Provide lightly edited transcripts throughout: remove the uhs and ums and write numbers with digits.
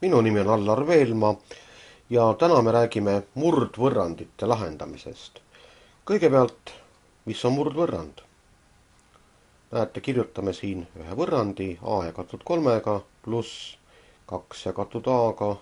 Minu nimi on Allar Veelmaa ja täna me räägime murdvõrrandite lahendamisest. Kõigepealt, mis on murdvõrrand? Näete, kirjutame siin ühe võrrandi A jagatud 3-ga pluss 2 jagatud A-ga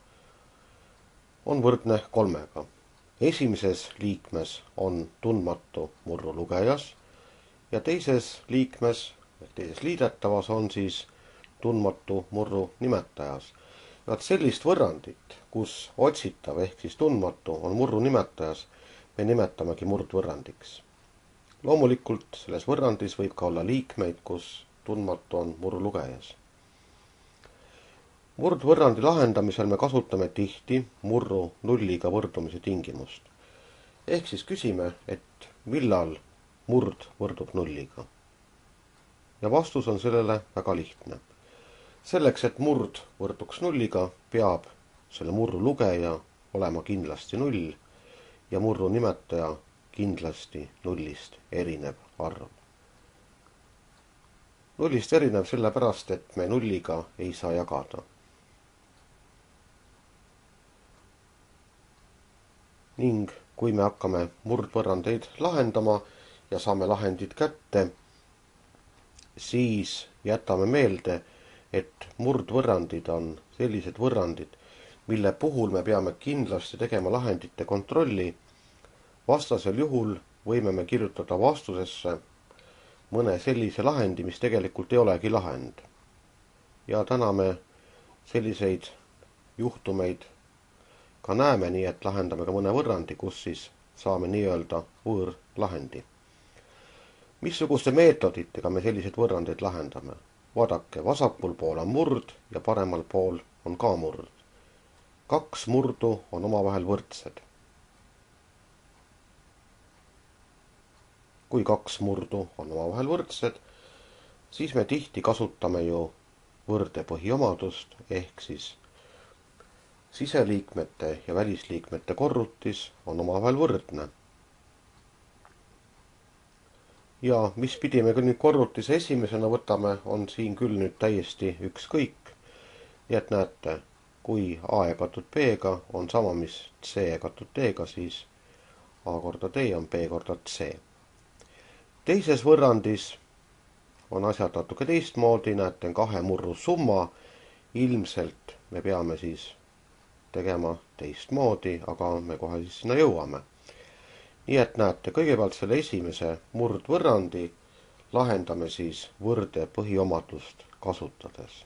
on võrdne 3-ga. Esimeses liikmes on tundmatu murru lugejas ja teises liikmes ehk teises liidetavas on siis tundmatu murru nimetajas. Ja sellist võrrandit, kus otsitav ehk siis tundmatu on murru nimetajas, me nimetamegi murdvõrrandiks. Loomulikult selles võrrandis võib ka olla liikmeid, kus tundmatu on murru lugejas. Murdvõrrandi lahendamisel me kasutame tihti murru nulliga võrdumise tingimust. Ehk siis küsime, et millal murd võrdub nulliga. Ja vastus on sellele väga lihtne. Selleks, et murd võrduks nulliga, peab selle murru lugeja olema kindlasti null ja murru nimetaja kindlasti nullist erinev arv. Nullist erinev sellepärast, et me nulliga ei saa jagada. Ning kui me hakkame murdvõrrandeid lahendama ja saame lahendid kätte, siis jätame meelde, et murdvõrrandid on sellised võrrandid, mille puhul me peame kindlasti tegema lahendite kontrolli. Vastasel juhul võime me kirjutada vastusesse mõne sellise lahendi, mis tegelikult ei olegi lahend. Ja täna me selliseid juhtumeid ka näeme, nii et lahendame ka mõne võrrandi, kus siis saame nii-öelda võõrlahendi. Missuguste meetoditega me sellised võrrandeid lahendame? Vaadake, vasakul pool on murd ja paremal pool on ka murd. Kaks murdu on omavahel võrdsed. Kui kaks murdu on omavahel võrdsed, siis me tihti kasutame ju võrde põhiomadust ehk siis siseliikmete ja välisliikmete korrutis on omavahel võrdne. Ja mis pidi me küll nüüd korrutise esimesena võtame, on siin küll nüüd täiesti ükskõik. Nii et näete, kui A jagatud B-ga on sama, mis C jagatud D-ga, siis A korda D on B korda C. Teises võrrandis on asjad natuke teistmoodi, näete, kahe murru summa. Ilmselt me peame siis tegema teistmoodi, aga me kohe siis sinna jõuame. Nii et näete, kõigepealt selle esimese murdvõrrandi lahendame siis võrde põhiomadust kasutades.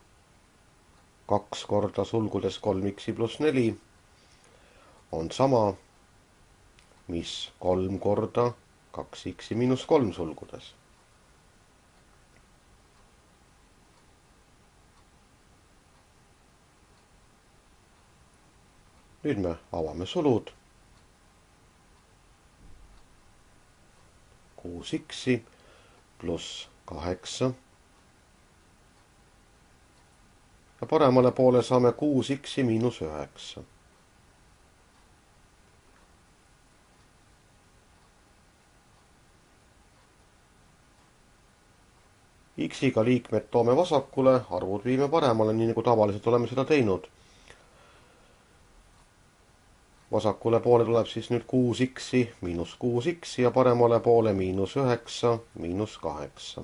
2 korda sulgudes 3x pluss 4 on sama, mis 3 korda 2x miinus 3 sulgudes. Nüüd me avame sulud. 6x pluss 8. Ja paremale poole saame 6x miinus 9. X-iga liikmed toome vasakule, arvud viime paremale, nii nagu tavaliselt oleme seda teinud. Vasakule poole tuleb siis nüüd 6x miinus 6x ja paremale poole miinus 9 miinus 8.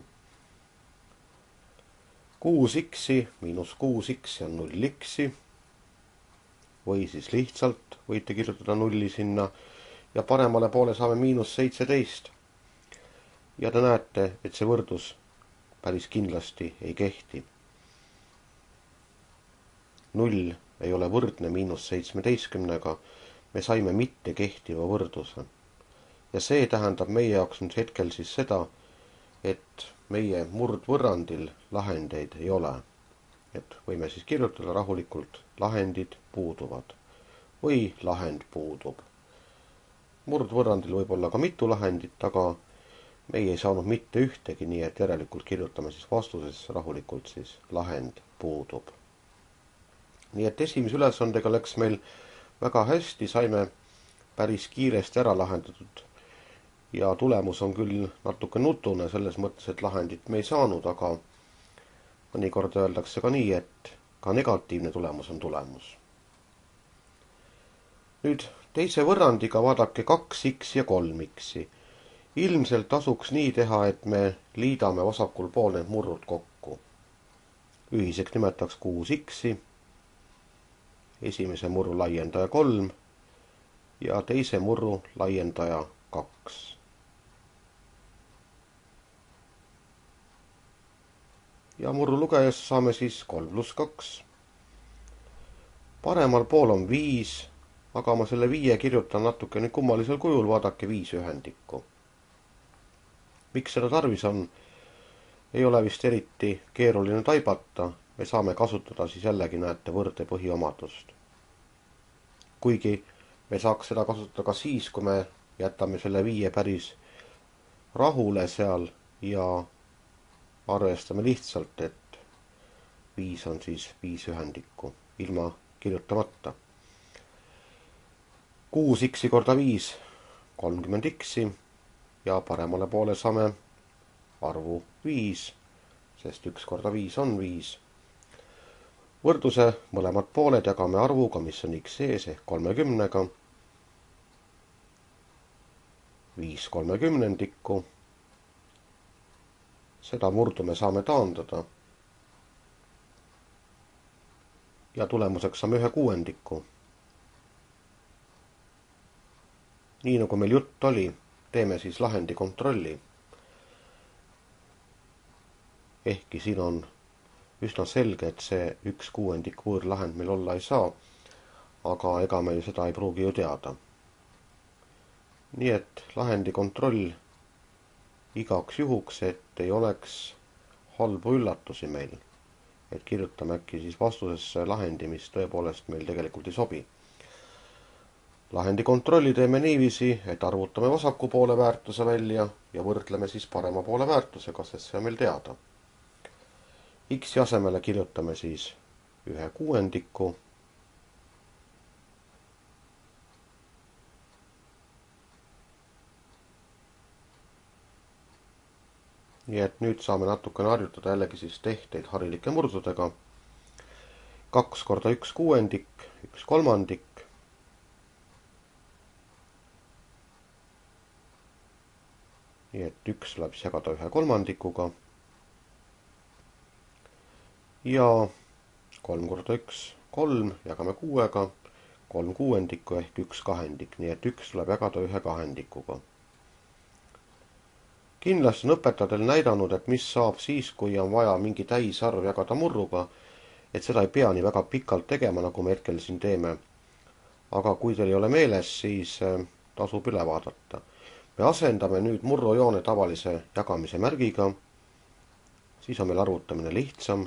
6x miinus 6x on 0x või siis lihtsalt võite kirjutada nulli sinna ja paremale poole saame miinus 17. Ja te näete, et see võrdus päris kindlasti ei kehti. 0 ei ole võrdne miinus 17-ga. Me saime mitte kehtiva võrduse. Ja see tähendab meie jaoks nüüd hetkel siis seda, et meie murdvõrrandil lahendeid ei ole. Et võime siis kirjutada rahulikult lahendid puuduvad või lahend puudub. Murdvõrrandil võib olla ka mitu lahendit, aga meie ei saanud mitte ühtegi, nii et järelikult kirjutame siis vastuses rahulikult siis lahend puudub. Nii et esimese ülesandega läks meil väga hästi, saime päris kiiresti ära lahendatud ja tulemus on küll natuke nutune selles mõttes, et lahendit me ei saanud, aga mõnikord öeldakse ka nii, et ka negatiivne tulemus on tulemus. Nüüd teise võrrandiga vaadake 2x ja 3x. Ilmselt tasuks nii teha, et me liidame vasakul pool need murrud kokku. Ühiseks nimetaks 6x, esimese murru laiendaja 3 ja teise murru laiendaja 2. Ja murru lugejas saame siis 3 + 2. Paremal pool on 5, aga ma selle 5 kirjutan natuke nüüd kummalisel kujul, vaadake 5 ühendikku. Miks seda tarvis on? Ei ole vist eriti keeruline taibata, me saame kasutada siis jällegi näete võrde põhiomadust. Kuigi me saaks seda kasutada ka siis, kui me jätame selle 5 päris rahule seal ja arvestame lihtsalt, et 5 on siis 5 ühendikku, ilma kirjutamata. 6x korda 5, 30x ja paremale poole saame arvu 5, sest 1 korda 5 on 5. Võrdluse mõlemad pooled jagame arvuga, mis on x ees ehk 30-ga. 5 30-ndikku. Seda murdu me saame taandada. Ja tulemuseks saame 1 kuuendiku. Nii nagu meil jutt oli, teeme siis lahendi kontrolli. Ehkki siin on üsna selge, et see 1 kuuendik võõrlahend meil olla ei saa, aga ega me ju seda ei pruugi ju teada. Nii et lahendi kontroll igaks juhuks, et ei oleks halbu üllatusi meil. Et kirjutame äkki siis vastusesse lahendi, mis tõepoolest meil tegelikult ei sobi. Lahendi kontrolli teeme niiviisi, et arvutame vasaku poole väärtuse välja ja võrdleme siis parema poole väärtusega, sest see on meil teada. X asemele kirjutame siis 1 kuuendiku. Nii et nüüd saame natukene harjutada jällegi siis tehteid harilike murdudega. 2 korda 1 kuuendik, 1 kolmandik. Nii et 1 tuleb siis jagada 1 kolmandikuga. Ja 3 korda 1, 3, jagame 6-ga, 3 kuuendikku ehk 1 kahendik, nii et 1 tuleb jagada 1 kahendikuga. Kindlasti on õpetajatel näidanud, et mis saab siis, kui on vaja mingi täisarv jagada murruga, et seda ei pea nii väga pikalt tegema, nagu me hetkel siin teeme. Aga kui teil ei ole meeles, siis tasub üle vaadata. Me asendame nüüd murrujoone tavalise jagamise märgiga, siis on meil arvutamine lihtsam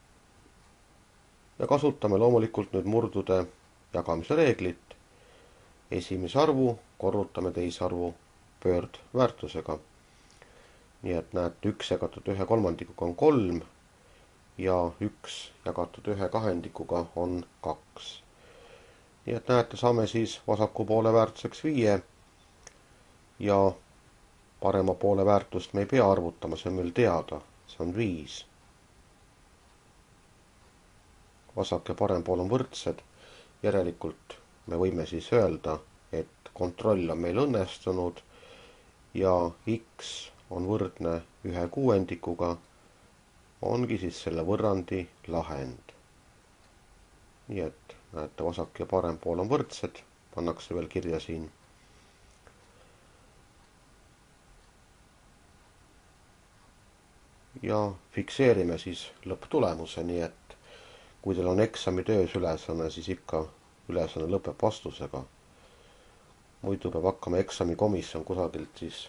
ja kasutame loomulikult nüüd murdude jagamise reeglit. Esimese arvu korrutame teise arvu pöördväärtusega. Nii et näete, 1 jagatud 1 kolmandikuga on 3 ja 1 jagatud 1 kahendikuga on 2. Nii et näete, saame siis vasaku poole väärtuseks 5 ja parema poole väärtust me ei pea arvutama, see on meil teada, see on 5. Vasak ja parem pool on võrdsed, järelikult me võime siis öelda, et kontroll on meil õnnestunud ja x on võrdne 1 kuuendikuga, ongi siis selle võrrandi lahend. Nii et näete, vasak ja parem pool on võrdsed, pannakse veel kirja siin. Ja fikseerime siis lõpptulemuse, nii et kui teil on eksamitöös ülesanne, siis ikka ülesanne lõpeb vastusega. Muidu peab hakkama eksamikomisjon kusagilt siis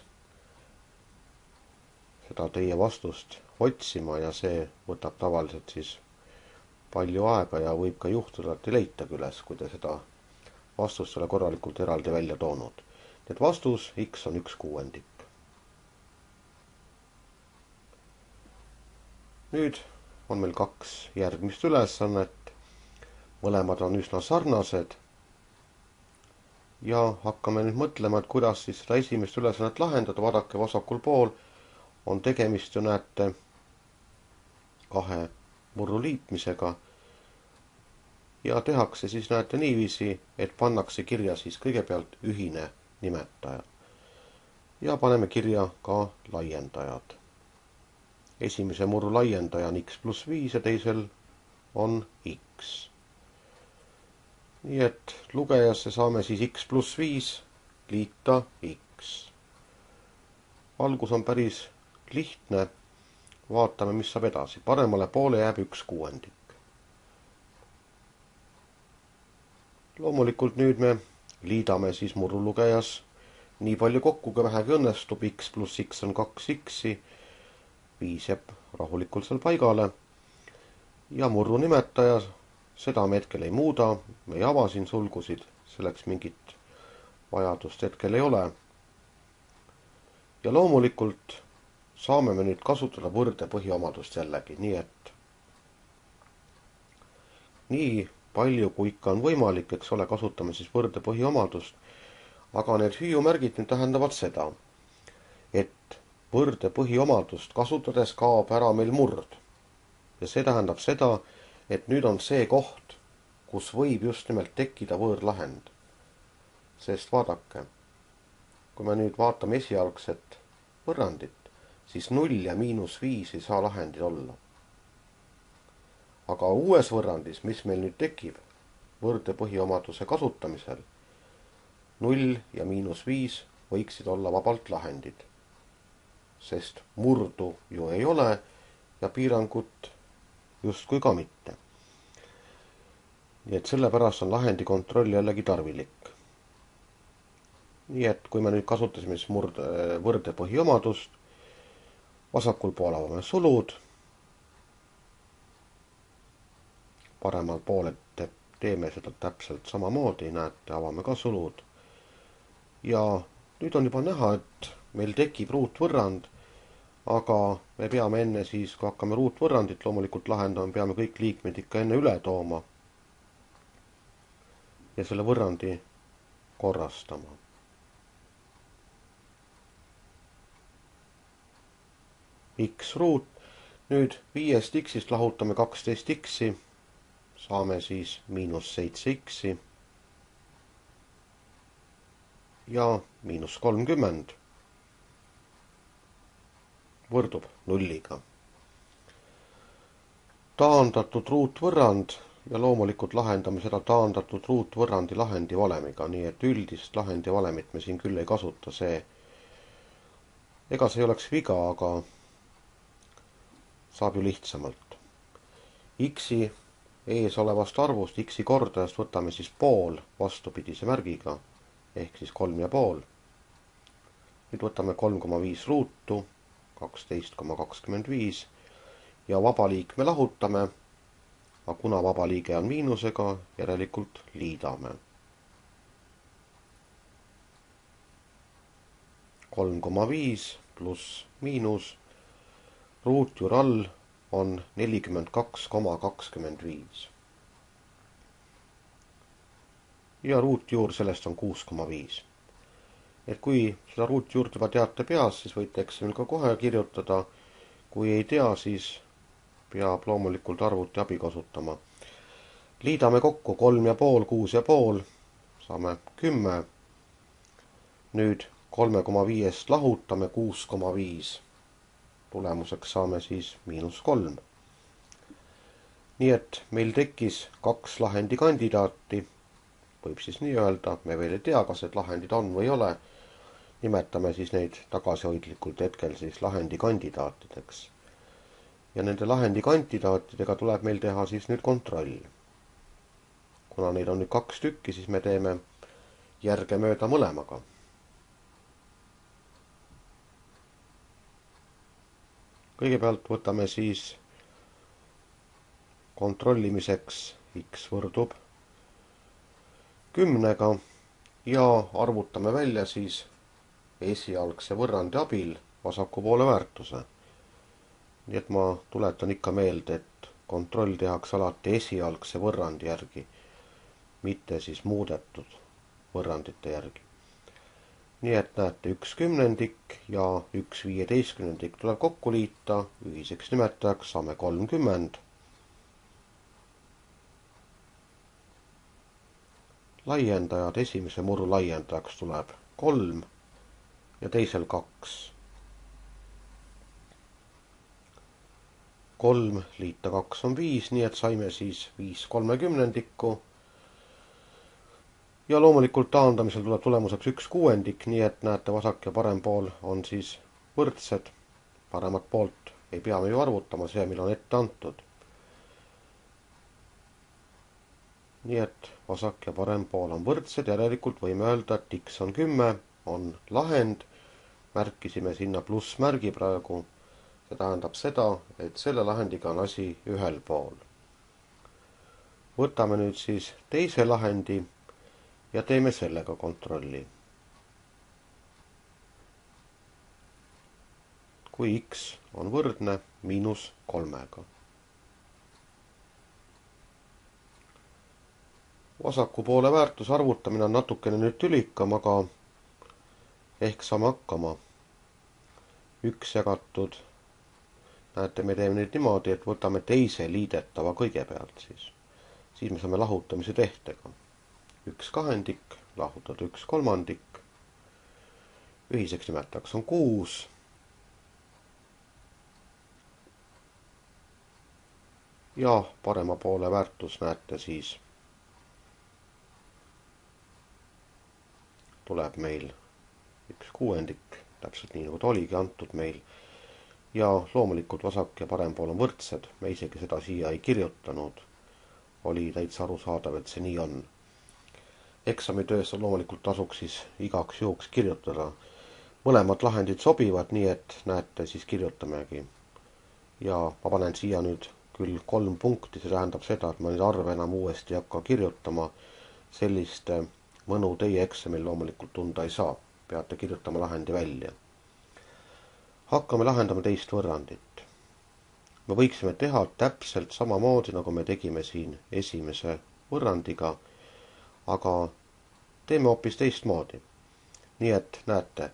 seda teie vastust otsima ja see võtab tavaliselt siis palju aega ja võib ka juhtuda, et ei leitagi üles, kui te seda vastust ole korralikult eraldi välja toonud. Need vastus x on 1 kuuendik. Nüüd on meil 2 järgmist ülesannet. Mõlemad on üsna sarnased. Ja hakkame nüüd mõtlema, et kuidas siis seda esimest ülesannet lahendada. Vaadake vasakul pool on tegemist ju näete 2 murru liitmisega ja tehakse siis näete niiviisi, et pannakse kirja siis kõigepealt ühine nimetaja. Ja paneme kirja ka laiendajad. Esimese murru laiendaja on x pluss 5 ja teisel on x. Nii et lugejasse saame siis x pluss 5 liita x. Algus on päris lihtne. Vaatame, mis saab edasi. Paremale poole jääb 1/6. Loomulikult nüüd me liidame siis murrulugejas nii palju kokku, kui vähegi õnnestub. X pluss x on 2x. 5 jääb rahulikult seal paigale. Ja murru nimetaja, seda me hetkel ei muuda. Me ei ava siin sulgusid, selleks mingit vajadust hetkel ei ole. Ja loomulikult saame me nüüd kasutada võrde põhiomadust jällegi, nii et nii palju kui ikka on võimalik, eks ole, kasutame siis võrde põhiomadust. Aga need hüüumärgid nüüd tähendavad seda, et võrde põhiomadust kasutades kaob ära meil murd. Ja see tähendab seda, et nüüd on see koht, kus võib just nimelt tekkida võõrlahend. Sest vaadake, kui me nüüd vaatame esialgset võrrandit, siis 0 ja -5 ei saa lahendid olla. Aga uues võrrandis, mis meil nüüd tekib võrde põhiomaduse kasutamisel, 0 ja -5 võiksid olla vabalt lahendid. Sest murdu ju ei ole ja piirangut justkui ka mitte. Nii et sellepärast on lahendi kontroll jällegi tarvilik. Nii et kui me nüüd kasutasime siis võrde põhiomadust, vasakul pool avame sulud, paremal pool teeme seda täpselt samamoodi, näete, avame ka sulud. Ja nüüd on juba näha, et meil tekib ruutvõrrand, aga me peame enne siis, kui hakkame ruutvõrrandit loomulikult lahendama, peame kõik liikmed ikka enne üle tooma ja selle võrrandi korrastama. X ruut, nüüd 5 x-ist lahutame 12 x-i, saame siis -7 x-i ja -30 võrdub 0-ga. Taandatud ruutvõrrand ja loomulikult lahendame seda taandatud ruutvõrrandi lahendi valemiga, nii et üldist lahendi valemit me siin küll ei kasuta, ega see ei oleks viga, aga saab ju lihtsamalt. X-i ees olevast arvust, X-i kordajast võtame siis pool vastupidise märgiga, ehk siis 3,5. Nüüd võtame 3,5 ruutu, 12,25 ja vaba liik me lahutame, aga kuna vaba liige on miinusega, järelikult liidame. 3,5 pluss miinus, ruutjuur all on 42,25. Ja ruutjuur sellest on 6,5. Et kui seda ruutjuurt juba teate peas, siis võite Excelil ka kohe kirjutada. Kui ei tea, siis peab loomulikult arvuti abi kasutama. Liidame kokku 3,5, 6,5, saame 10. Nüüd 3,5 lahutame 6,5. Tulemuseks saame siis -3. Nii et meil tekkis 2 lahendi kandidaati. Võib siis nii öelda, me veel ei tea, kas need lahendid on või ei ole. Nimetame siis neid tagasihoidlikult hetkel siis lahendi kandidaatideks. Ja nende lahendi kandidaatidega tuleb meil teha siis nüüd kontroll. Kuna neid on nüüd 2 tükki, siis me teeme järgemööda mõlemaga. Kõigepealt võtame siis kontrollimiseks x võrdub 10-ga ja arvutame välja siis esialgse võrrandi abil vasaku poole väärtuse. Nii et ma tuletan ikka meelde, et kontroll tehakse alati esialgse võrrandi järgi, mitte siis muudetud võrrandite järgi. Nii et näete, 1/10 ja 1/15 tuleb kokku liita, ühiseks nimetajaks saame 30. laiendajad. Esimese murru laiendajaks tuleb 3 ja teisel 2. 3 liita 2 on 5, nii et saime siis 5/30. Ja loomulikult taandamisel tuleb tulemuseks 1/6, nii et näete, vasak ja parem pool on siis võrdsed. Paremat poolt ei pea me ju arvutama, see meil on ette antud. Nii et vasak ja parem pool on võrdsed, järelikult võime öelda, et x on 10, on lahend. Märkisime sinna plussmärgi praegu. See tähendab seda, et selle lahendiga on asi ühel pool. Võtame nüüd siis teise lahendi ja teeme sellega kontrolli. Kui x on võrdne -3-ga. Vasaku poole väärtuse arvutamine on natukene nüüd tülikam, aga ehk saame hakkama. 1 jagatud. Näete, me teeme nüüd niimoodi, et võtame teise liidetava kõigepealt siis. Siis me saame lahutamise tehtega. 1/2 lahutada 1/3. Ühiseks nimetajaks on 6. Ja parema poole väärtus näete siis tuleb meil 1/6, täpselt nii nagu ta oligi antud meil. Ja loomulikult vasak ja parem pool on võrdsed, me isegi seda siia ei kirjutanud. Oli täitsa arusaadav, et see nii on. Eksamitöös loomulikult tasuks siis igaks juhuks kirjutada. Mõlemad lahendid sobivad, nii et näete, siis kirjutamegi. Ja ma panen siia nüüd küll 3 punkti, see tähendab seda, et ma nüüd arve enam uuesti ei hakka kirjutama. Sellist mõnu teie eksamil loomulikult tunda ei saa. Peate kirjutama lahendi välja. Hakkame lahendama teist võrrandit. Me võiksime teha täpselt samamoodi, nagu me tegime siin esimese võrrandiga, aga teeme hoopis teistmoodi. Nii et näete,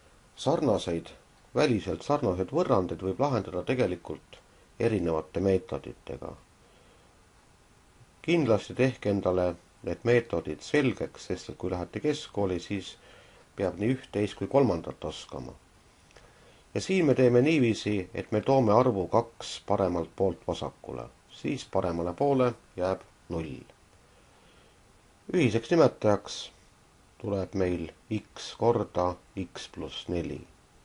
väliselt sarnaseid võrrandeid võib lahendada tegelikult erinevate meetoditega. Kindlasti tehke endale need meetodid selgeks, sest et kui lähete keskkooli, siis peab nii üht, teist kui kolmandat oskama. Ja siin me teeme niiviisi, et me toome arvu 2 paremalt poolt vasakule. Siis paremale poole jääb 0. Ühiseks nimetajaks tuleb meil x korda x pluss 4.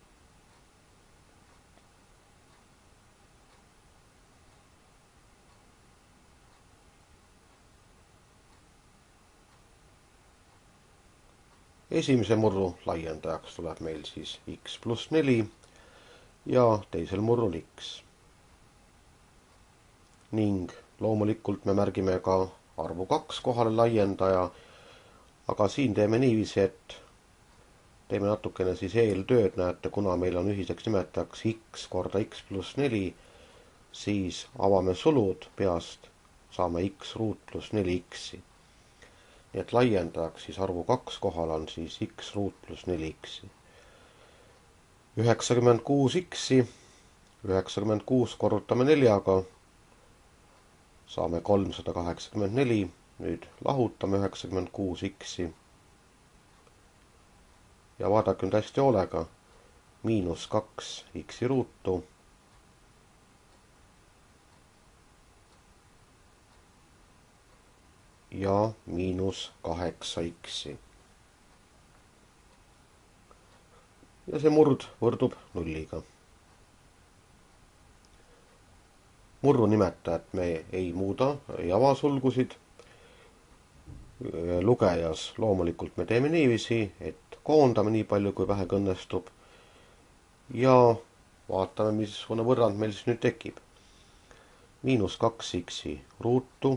Esimese murru laiendajaks tuleb meil siis x pluss 4 ja teisel murrul x. Ning loomulikult me märgime ka arvu 2 kohale laiendaja, aga siin teeme niiviisi, et teeme natukene siis eeltööd, näete, kuna meil on ühiseks nimetajaks x korda x pluss 4, siis avame sulud peast, saame x ruut pluss 4x. Nii et laiendajaks siis arvu 2 kohal on siis x ruut pluss 4x. 96x, 96 korrutame 4-ga, saame 384, nüüd lahutame 96x ja vaadake nüüd hästi hoolega, -2x ruutu ja -8x. Ja see murd võrdub 0-ga. Murru nimetajat me ei muuda, ei ava sulgusid. Lugejas loomulikult me teeme niiviisi, et koondame nii palju, kui vähegi õnnestub. Ja vaatame, missugune võrrand meil siis nüüd tekib. -2x ruutu,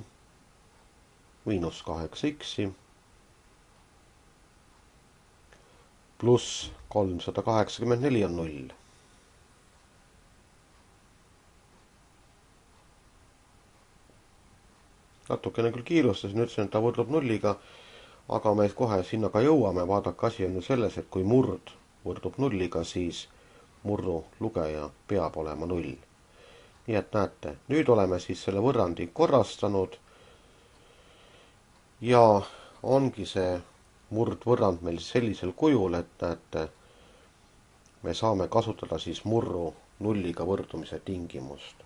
-8x, pluss 384 on 0. Natukene küll kiirustasin, ütlesin, et ta võrdub 0-ga, aga me kohe sinna ka jõuame. Vaadake, asi on ju selles, et kui murd võrdub 0-ga, siis murru lugeja peab olema 0. Nii et näete, nüüd oleme siis selle võrrandi korrastanud ja ongi see murdvõrrand meil sellisel kujul, et näete, me saame kasutada siis murru nulliga võrdumise tingimust.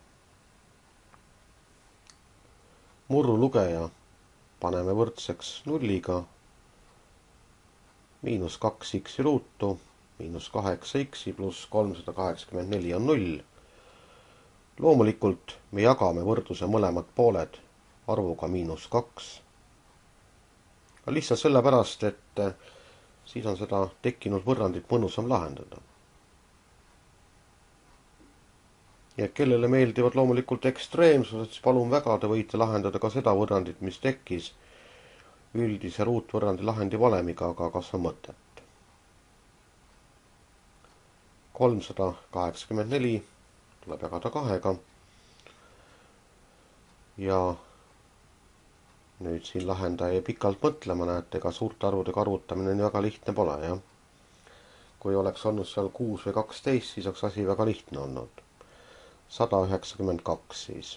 Murru lugeja paneme võrdseks nulliga, -2x ruutu, -8x pluss 384 on 0. Loomulikult me jagame võrdluse mõlemad pooled arvuga -2. Lihtsalt sellepärast, et siis on seda tekkinud võrrandit mõnusam lahendada. Ja kellele meeldivad loomulikult ekstreemsused, siis palun väga, te võite lahendada ka seda võrrandit, mis tekkis üldise ruutvõrrandi lahendi valemiga, aga kas on mõtet? 384 tuleb jagada 2-ga. Ja nüüd siin lahendaja jäi pikalt mõtlema, näete, ega suurte arvudega arvutamine nii väga lihtne pole, jah. Kui oleks olnud seal 6 või 12, siis oleks asi väga lihtne olnud. 192 siis.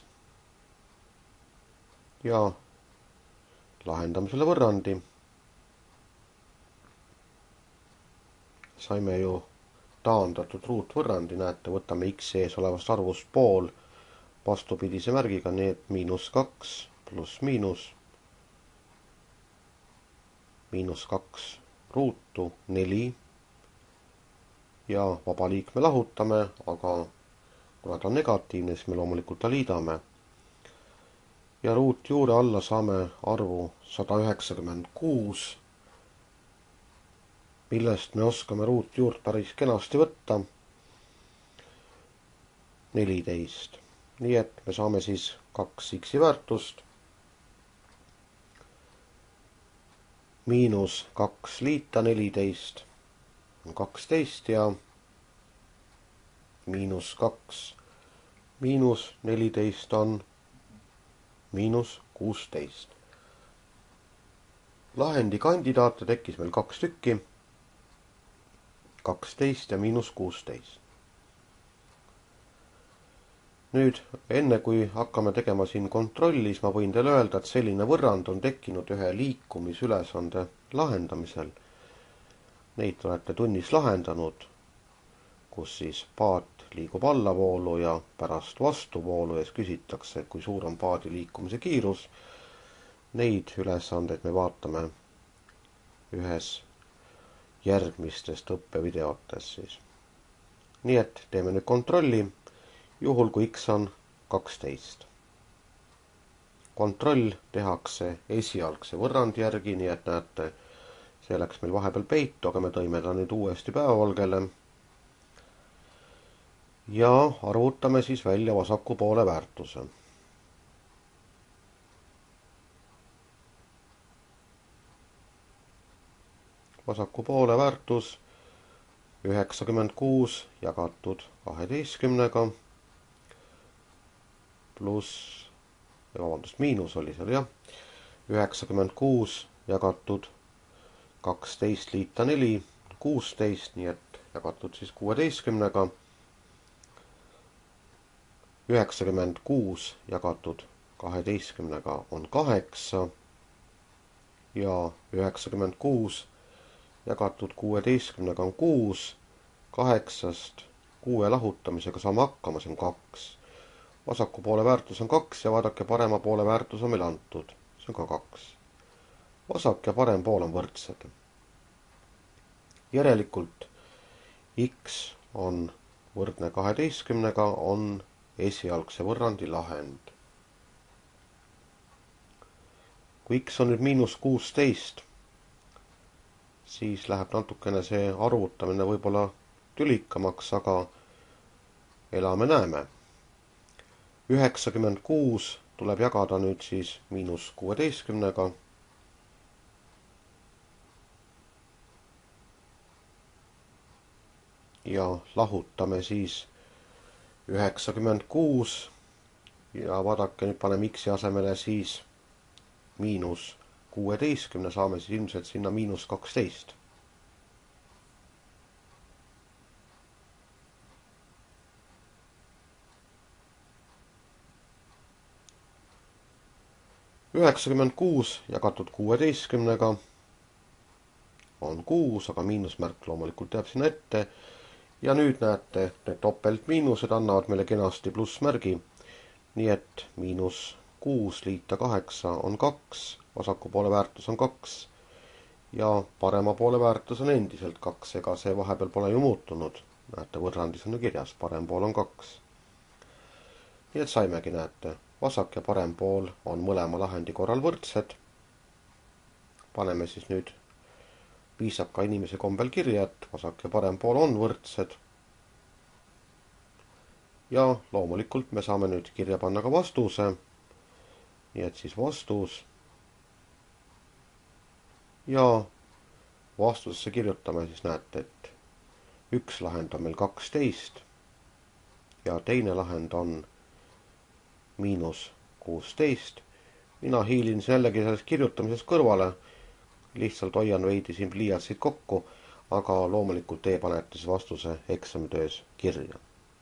Ja lahendame selle võrrandi. Saime ju taandatud ruutvõrrandi, näete, võtame x ees olevast arvust pool vastupidise märgiga, nii et -2 pluss -2 ruutu 4 ja vaba liikme lahutame, aga kuna ta on negatiivne, siis me loomulikult ta liidame. Ja ruutjuure alla saame arvu 196, millest me oskame ruutjuurt päris kenasti võtta 14. Nii et me saame siis 2x väärtust -2 liita 14 on 12 ja -2 miinus 14 on -16. Lahendi kandidaate tekkis meil 2 tükki, 12 ja -16. Nüüd, enne kui hakkame tegema siin kontrolli, siis ma võin teile öelda, et selline võrrand on tekkinud ühe liikumisülesande lahendamisel. Neid olete tunnis lahendanud, kus siis paat liigub allavoolu ja pärast vastuvoolu ja siis küsitakse, kui suur on paadi liikumise kiirus. Neid ülesandeid me vaatame ühes järgmistest õppevideotes siis. Nii et teeme nüüd kontrolli, juhul kui x on 12. Kontroll tehakse esialgse võrrandi järgi, nii et näete, see läks meil vahepeal peitu, aga me tõime ta nüüd uuesti päevavalgele. Ja arvutame siis välja vasaku poole väärtuse. Vasaku poole väärtus 96 jagatud 12-ga pluss, miinus oli seal jah, 96 jagatud 12 liita 4, 16, nii et jagatud siis 16-ga. 96 jagatud 12-ga on 8 ja 96 jagatud 16-ga on 6. 8-st 6 lahutamisega saame hakkama, see on 2. Vasaku poole väärtus on 2 ja vaadake, parema poole väärtus on meil antud. See on ka 2. Vasak ja parem pool on võrdsed. Järelikult x on võrdne 12-ga on esialgse võrrandi lahend. Kui x on nüüd -16, siis läheb natukene see arvutamine võib-olla tülikamaks, aga elame-näeme. 96 tuleb jagada nüüd siis -16-ga. Ja lahutame siis 96 ja vaadake, nüüd paneme x asemele siis -16, saame siis ilmselt sinna -12. 96 jagatud 16 on 6, aga miinusmärk loomulikult jääb sinna ette. Ja nüüd näete, need topeltmiinused annavad meile kenasti plussmärgi. Nii et -6 liita 8 on 2, vasaku poole väärtus on 2 ja parema poole väärtus on endiselt 2, ega see vahepeal pole ju muutunud. Näete, võrrandis on ju kirjas, parem pool on 2. Nii et saimegi, näete, vasak ja parem pool on mõlema lahendi korral võrdsed. Paneme siis nüüd viisaka inimese kombel kirja, et vasak ja parem pool on võrdsed. Ja loomulikult me saame nüüd kirja panna ka vastuse. Nii et siis vastus. Ja vastusesse kirjutame siis, näete, et üks lahend on meil 12 ja teine lahend on -16. Mina hiilin jällegi sellest kirjutamisest kõrvale. Lihtsalt hoian veidi siin pliiatsid kokku, aga loomulikult teie panete siis vastuse eksamitöös kirja.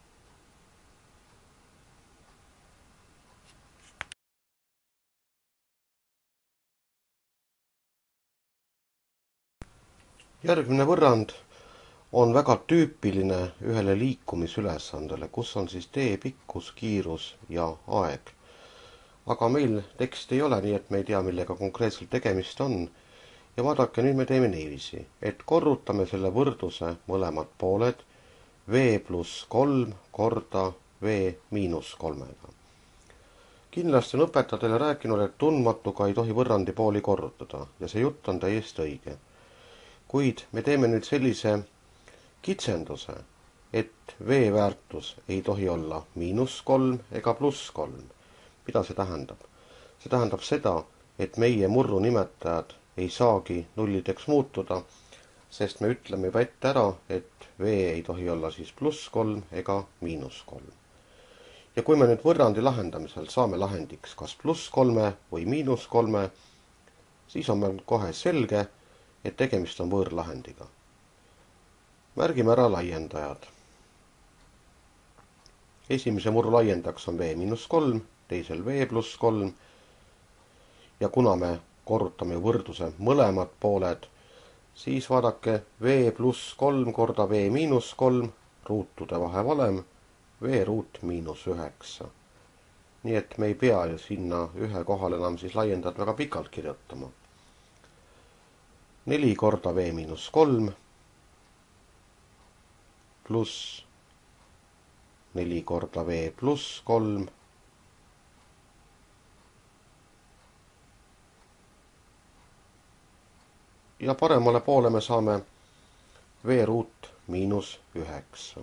Järgmine võrrand on väga tüüpiline ühele liikumisülesandele, kus on siis tee pikkus, kiirus ja aeg. Aga meil teksti ei ole, nii et me ei tea, millega konkreetselt tegemist on. Ja vaadake, nüüd me teeme niiviisi, et korrutame selle võrdluse mõlemad pooled v+3 korda v-3. Kindlasti on õpetaja teile rääkinud, et tundmatuga ei tohi võrrandi pooli korrutada ja see jutt on täiesti õige. Kuid me teeme nüüd sellise kitsenduse, et v-väärtus ei tohi olla -3 ega +3. Mida see tähendab? See tähendab seda, et meie murru nimetajad ei saagi nullideks muutuda, sest me ütleme juba ette ära, et v ei tohi olla siis +3 ega -3. Ja kui me nüüd võrrandi lahendamisel saame lahendiks kas +3 või -3, siis on meil kohe selge, et tegemist on võõrlahendiga. Märgime ära laiendajad. Esimese murru laiendajaks on v-3, teisel v+3 ja kuna me korrutame võrdluse mõlemad pooled, siis vaadake v+3 korda v-3 ruutude vahevalem v√-9. Nii et me ei pea ju sinna ühe kohal enam siis laiendajad väga pikalt kirjutama. 4 korda v-3 pluss 4 korda v+3 ja paremale poole me saame v√-9.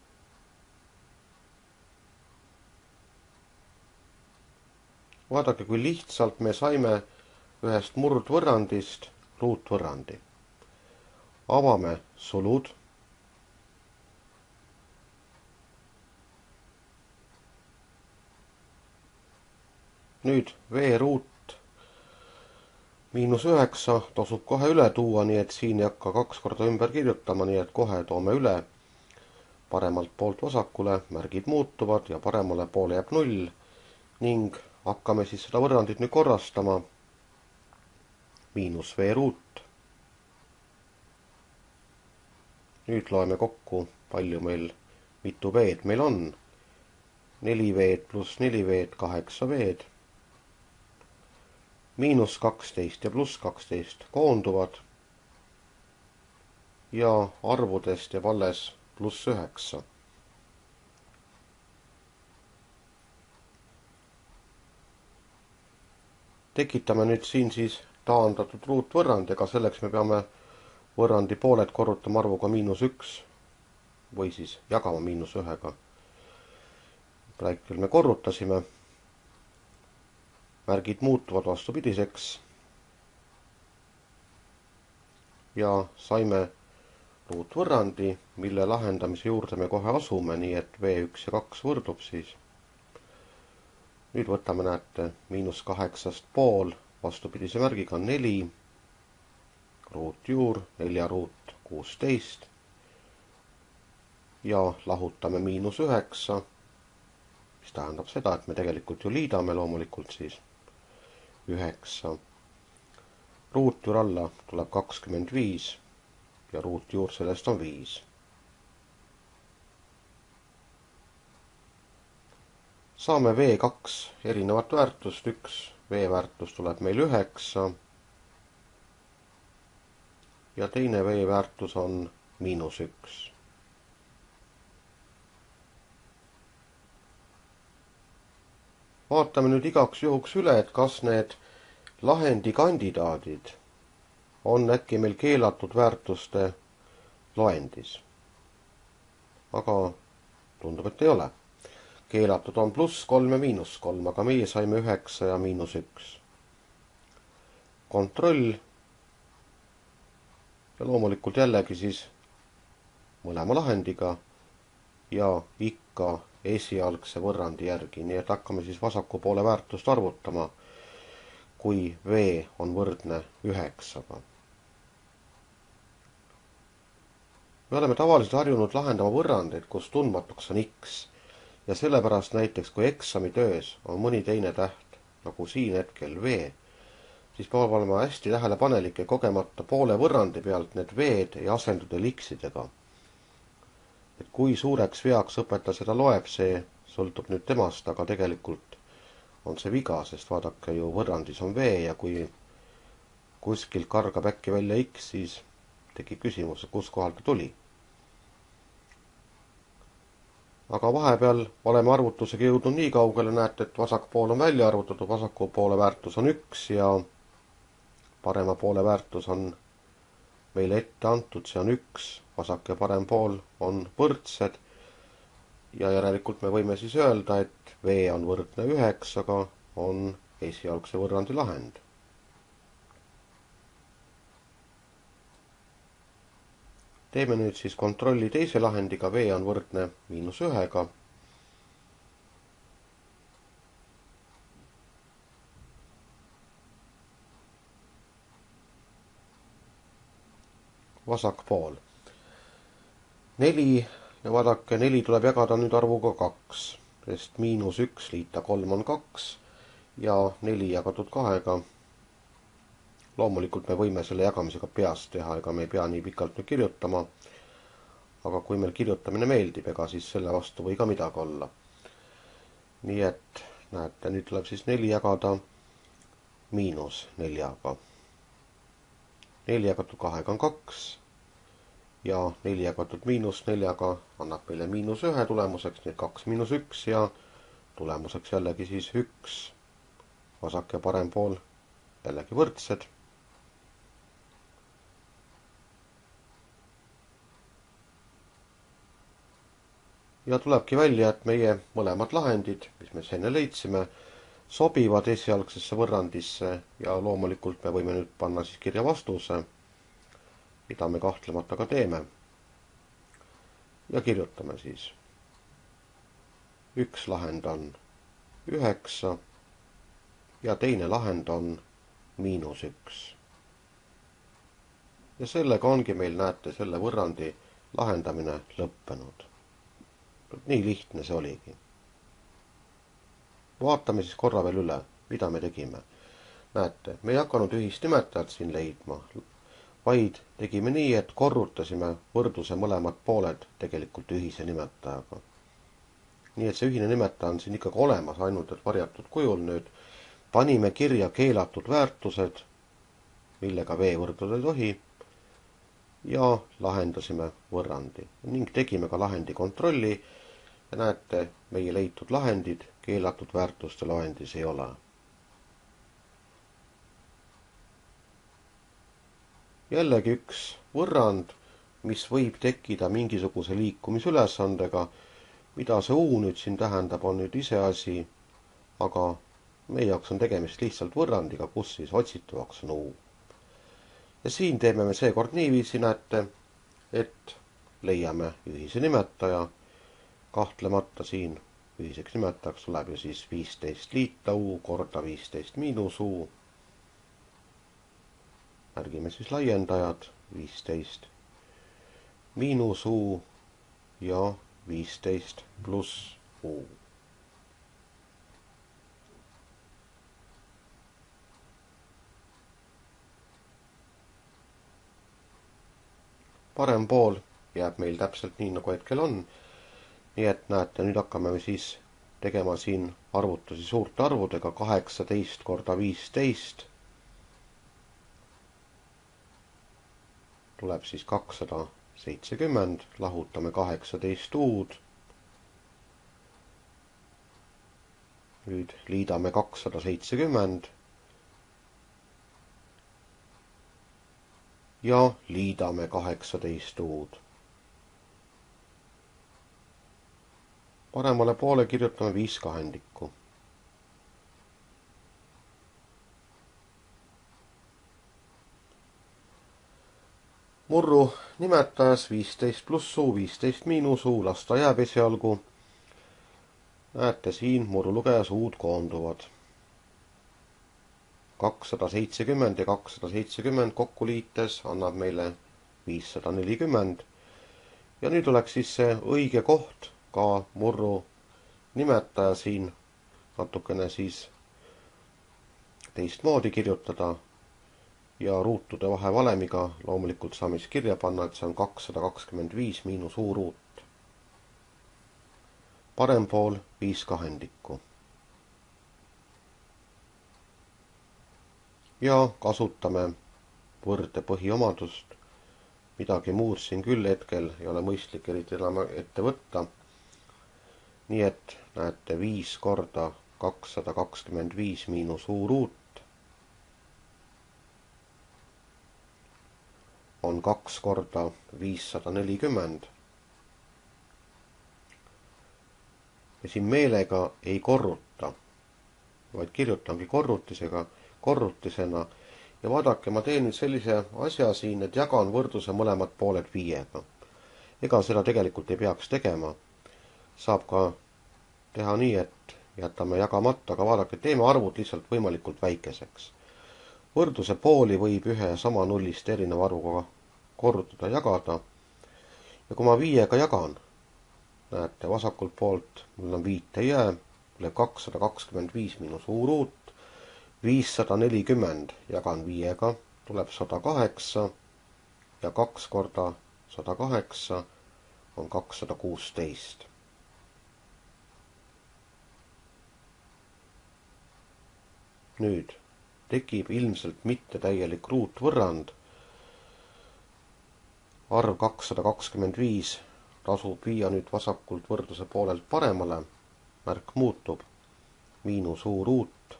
Vaadake, kui lihtsalt me saime ühest murdvõrrandist ruutvõrrandi. Avame sulud. Nüüd v√-9 tasub kohe üle tuua, nii et siin ei hakka 2 korda ümber kirjutama, nii et kohe toome üle. Paremalt poolt vasakule märgid muutuvad ja paremale poole jääb 0 ning hakkame siis seda võrrandit nüüd korrastama. -v². Nüüd loeme kokku, palju meil, mitu v-d meil on. 4v pluss 4v, 8v. -12 ja +12 koonduvad. Ja arvudest jääb alles +9. Tekitame nüüd siin siis taandatud ruutvõrrand, ega selleks me peame võrrandi pooled korrutama arvuga -1 või siis jagama -1. Praegu me korrutasime. Märgid muutuvad vastupidiseks. Ja saime ruutvõrrandi, mille lahendamise juurde me kohe asume, nii et v1 ja 2 võrdub siis. Nüüd võtame, näete, -8,5 vastupidise märgiga on 4, ruutjuur 4√16 ja lahutame -9, mis tähendab seda, et me tegelikult ju liidame loomulikult siis. 9. Ruutjuur alla tuleb 25 ja ruutjuur sellest on 5. Saame V2 erinevat väärtust, üks V-väärtus tuleb meil 9 ja teine V-väärtus on -1. Vaatame nüüd igaks juhuks üle, et kas need lahendi kandidaadid on äkki meil keelatud väärtuste loendis. Aga tundub, et ei ole. Keelatud on +3 ja -3, aga meie saime 9 ja -1. Kontroll. Ja loomulikult jällegi siis mõlema lahendiga ja ikka esialgse võrrandi järgi, nii et hakkame siis vasaku poole väärtust arvutama, kui V on võrdne 9-ga. Me oleme tavaliselt harjunud lahendama võrrandeid, kus tundmatuks on X ja sellepärast näiteks kui eksamitöös on mõni teine täht, nagu siin hetkel V, siis peab olema hästi tähelepanelik ja kogemata poole võrrandi pealt need V-d ei asendu teil X-idega. Et kui suureks veaks õpetaja seda loeb, see sõltub nüüd temast, aga tegelikult on see viga, sest vaadake ju võrrandis on V ja kui kuskilt kargab äkki välja X, siis tegi küsimuse, kus kohal ta tuli. Aga vahepeal oleme arvutusega jõudnud nii kaugele, näete, et vasak pool on välja arvutatud, vasaku poole väärtus on 1 ja parema poole väärtus on meile ette antud, see on 1, vasak ja parem pool on võrdsed ja järelikult me võime siis öelda, et V on võrdne 9-ga on esialgse võrrandi lahend. Teeme nüüd siis kontrolli teise lahendiga, V on võrdne -1-ga. Vasak pool. 4 ja vaadake, 4 tuleb jagada nüüd arvuga 2, sest -1 liita 3 on 2 ja 4 jagatud 2-ga. Loomulikult me võime selle jagamisega peast teha, ega me ei pea nii pikalt nüüd kirjutama. Aga kui meil kirjutamine meeldib, ega siis selle vastu või ka midagi olla. Nii et näete, nüüd tuleb siis 4 jagada -4-ga. 4 jagatud 2-ga on 2 ja 4 jagatud -4-ga annab meile -1 tulemuseks, nii et 2 -1 ja tulemuseks jällegi siis 1. Vasak ja parem pool jällegi võrdsed. Ja tulebki välja, et meie mõlemad lahendid, mis me enne leidsime, sobivad esialgsesse võrrandisse ja loomulikult me võime nüüd panna siis kirja vastuse, mida me kahtlemata ka teeme. Ja kirjutame siis. Üks lahend on 9 ja teine lahend on -1. Ja sellega ongi meil, näete, selle võrrandi lahendamine lõppenud. Nii lihtne see oligi. Vaatame siis korra veel üle, mida me tegime. Näete, me ei hakanud ühist nimetajat siin leidma, vaid tegime nii, et korrutasime võrdluse mõlemad pooled tegelikult ühise nimetajaga. Nii et see ühine nimetaja on siin ikkagi olemas, ainult et varjatud kujul nüüd. Panime kirja keelatud väärtused, millega V võrduda ei tohi, ja lahendasime võrrandi ning tegime ka lahendi kontrolli. Ja näete, meie leitud lahendid keelatud väärtuste loendis ei ole. Jällegi üks võrrand, mis võib tekkida mingisuguse liikumisülesandega. Mida see U nüüd siin tähendab, on nüüd iseasi, aga meie jaoks on tegemist lihtsalt võrrandiga, kus siis otsitavaks on U. Ja siin teeme me seekord niiviisi, näete, et leiame ühise nimetaja. Kahtlemata siin ühiseks nimetajaks tuleb ju siis 15 liita U korda 15 miinus U. Märgime siis laiendajad 15 miinus U ja 15 pluss U. parem pool jääb meil täpselt nii, nagu hetkel on. Nii et näete, nüüd hakkame siis tegema siin arvutusi suurte arvudega. 18 korda 15 tuleb siis 270, lahutame 18 uud. Nüüd liidame 270 ja liidame 18 uud. Paremale poole kirjutame 5 kahendikku. Murru nimetajas 15 pluss U, 15 miinus U, las ta jääb esialgu. Näete siin murulugejas uud koonduvad. 270 ja 270 kokku liites annab meile 540. Ja nüüd oleks siis see õige koht ka murru nimetaja siin natukene siis teistmoodi kirjutada. Ja ruutude vahevalemiga loomulikult saame siis kirja panna, et see on 225 miinus U ruut. Parem pool 5 kahendikku. Ja kasutame võrde põhiomadust. Midagi muud siin küll hetkel ei ole mõistlik eriti enam ette võtta. Nii et näete 5 korda 225 miinus U ruut on 2 korda 540. Ja siin meelega ei korruta, vaid kirjutangi korrutisena. Ja vaadake, ma teen nüüd sellise asja siin, et jagan võrdluse mõlemad pooled 5-ga. Ega seda tegelikult ei peaks tegema. Saab ka teha nii, et jätame jagamata, aga vaadake, teeme arvud lihtsalt võimalikult väikeseks. Võrdluse pooli võib ühe sama nullist erineva arvuga korrutada, jagada. Ja kui ma 5-ga jagan, näete, vasakult poolt mul on 5 ei jää, tuleb 225 miinus U ruut, 540 jagan 5-ga, tuleb 108 ja 2 korda 108 on 216. Nüüd tekib ilmselt mittetäielik ruutvõrrand. Arv 225 tasub viia nüüd vasakult võrdluse poolelt paremale. Märk muutub. Miinus U ruut.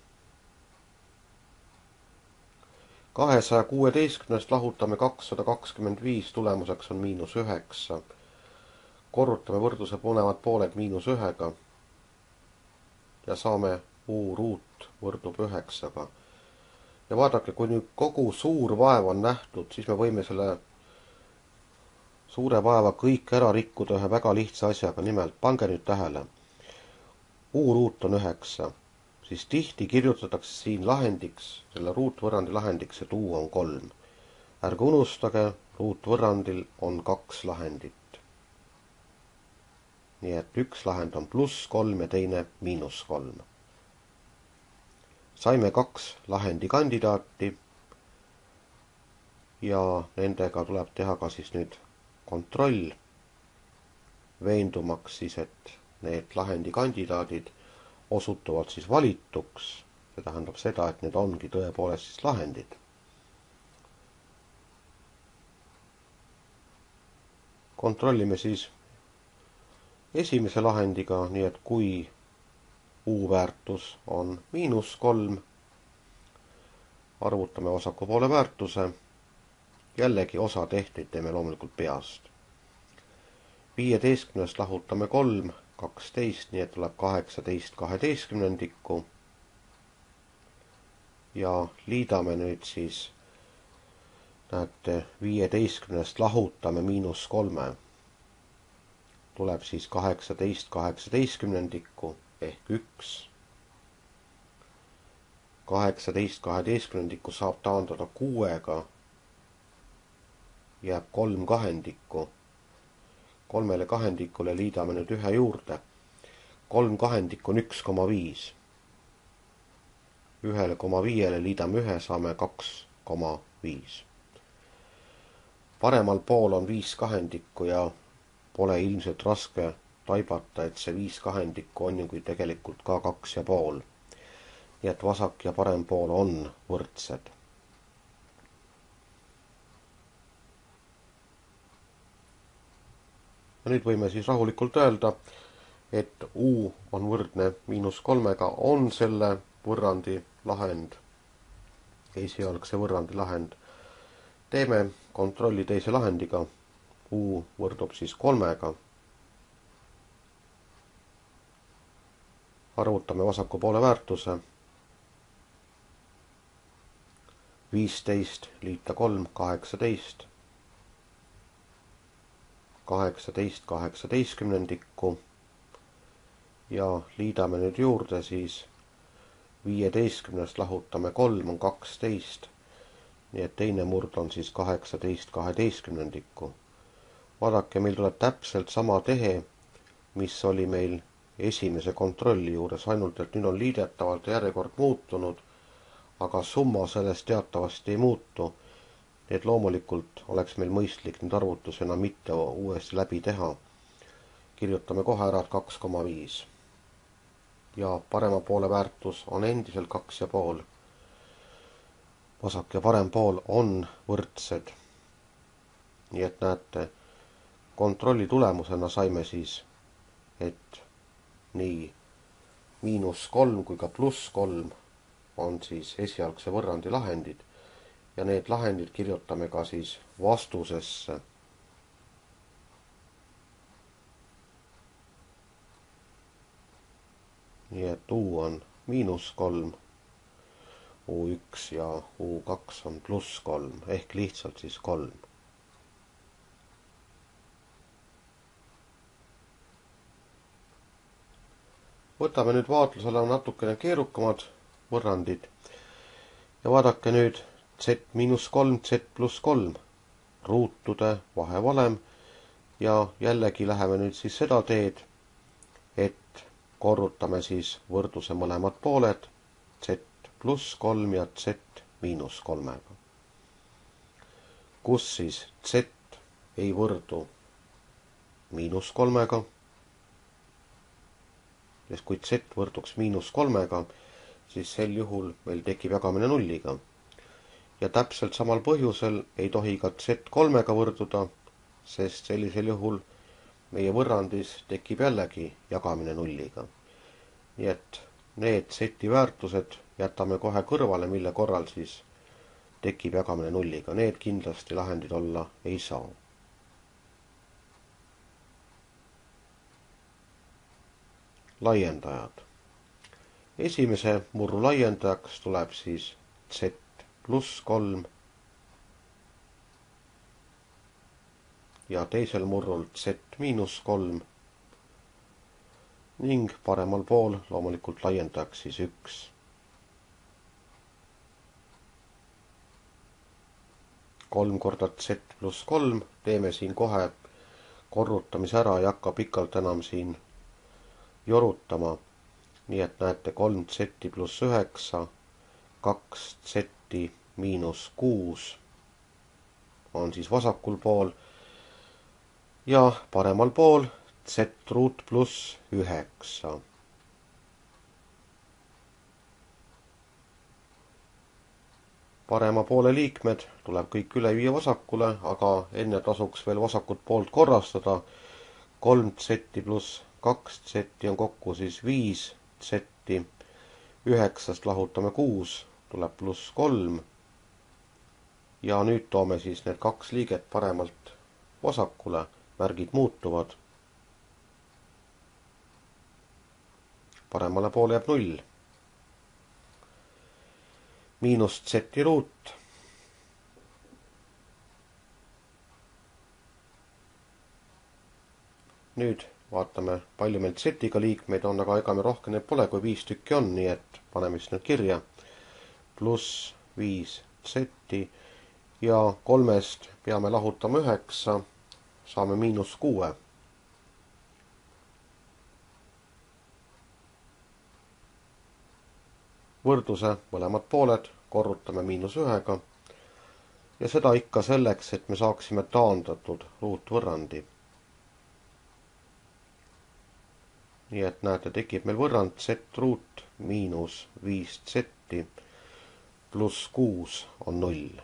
216 lahutame 225, tulemuseks on miinus 9. Korrutame võrdluse mõlemad pooled miinus 1-ga ja saame U ruut võrdub 9-ga. Ja vaadake, kui nüüd kogu suur vaev on nähtud, siis me võime selle suure vaeva kõik ära rikkuda ühe väga lihtsa asjaga. Nimelt, pange nüüd tähele. U ruut on 9. Siis tihti kirjutatakse siin lahendiks, selle ruutvõrrandi lahendiks, et U on 3. Ärge unustage, ruutvõrrandil on 2 lahendit. Nii et üks lahend on pluss 3 ja teine miinus 3. Saime 2 lahendi kandidaati ja nendega tuleb teha ka siis nüüd kontroll, veendumaks siis, et need lahendi kandidaadid osutuvad siis valituks. See tähendab seda, et need ongi tõepoolest siis lahendid. Kontrollime siis esimese lahendiga, nii et kui U väärtus on miinus 3, arvutame vasaku poole väärtuse. Jällegi osa tehteid teeme loomulikult peast. 15 lahutame 3, 12, nii et tuleb 18 12. Ja liidame nüüd siis, näete, 15 lahutame miinus 3. Tuleb siis 18 18 ehk 1. 18 12 saab taandada 6-ga. Jääb 3 kahendikku. 3 kahendikule liidame nüüd 1 juurde. 3 kahendikku on 1,5. 1,5 liidame 1, saame 2,5. paremal pool on 5 kahendikku ja pole ilmselt raske taibata, et see 5 kahendikku on ju kui tegelikult ka 2,5. Nii et vasak ja parem pool on võrdsed. Ja nüüd võime siis rahulikult öelda, et U on võrdne -3-ga on selle võrrandi lahend, esialgse võrrandi lahend. Teeme kontrolli teise lahendiga. U võrdub siis 3-ga. Arvutame vasaku poole väärtuse. 15 liita 3, 18. 18 18 ja liidame nüüd juurde siis 15 lahutame 3 on 12. Nii et teine murd on siis 18 12. Vaadake, meil tuleb täpselt sama tehe, mis oli meil esimese kontrolli juures, ainult et nüüd on liidetavalt järjekord muutunud, aga summa sellest teatavasti ei muutu. Et loomulikult oleks meil mõistlik nüüd arvutusena mitte uuesti läbi teha. Kirjutame kohe ära 2,5. Ja parema poole väärtus on endiselt 2,5. Vasak ja parem pool on võrdsed. Nii et näete, kontrolli tulemusena saime siis, et nii -3 kui ka +3 on siis esialgse võrrandi lahendid. Ja need lahendid kirjutame ka siis vastusesse. Nii et U on -3, U1 ja U2 on +3 ehk lihtsalt siis 3. Võtame nüüd vaatlusele natukene keerukamad võrrandid ja vaadake nüüd Z-3, Z+3, ruutude vahevalem ja jällegi läheme nüüd siis seda teed, et korrutame siis võrdluse mõlemad pooled Z+3 ja Z-3. Kus siis Z ei võrdu -3-ga, ja kui Z võrduks -3-ga, siis sel juhul meil tekib jagamine 0-ga. Ja täpselt samal põhjusel ei tohi ka Z3-ga võrduda, sest sellisel juhul meie võrrandis tekib jällegi jagamine 0-ga. Nii et need Z-i väärtused jätame kohe kõrvale, mille korral siis tekib jagamine 0-ga. Need kindlasti lahendid olla ei saa. Laiendajad. Esimese murru laiendajaks tuleb siis Z+3 ja teisel murrul Z-3 ning paremal pool loomulikult laiendajaks siis 1. Kolm korda Z+3, teeme siin kohe korrutamise ära, ei hakka pikalt enam siin jorutama. Nii et näete 3Z + 9, 2Z - 6 on siis vasakul pool ja paremal pool Z ruut + 9. Parema poole liikmed tuleb kõik üle viia vasakule, aga enne tasuks veel vasakut poolt korrastada. 3Z + 2Z on kokku siis 5Z. 9 lahutame 6, tuleb +3. Ja nüüd toome siis need kaks liiget paremalt vasakule, märgid muutuvad. Paremale poole jääb 0. -Z ruut. Nüüd vaatame, palju meil Z-iga liikmeid on, aga ega me rohkem neid pole, kui 5 tükki on, nii et paneme siis need kirja. +5Z ja 3-st peame lahutama 9, saame -6. Võrdluse mõlemad pooled korrutame -1-ga ja seda ikka selleks, et me saaksime taandatud ruutvõrrandi. Nii et näete, tekib meil võrrand z ruut miinus 5z pluss 6 on 0.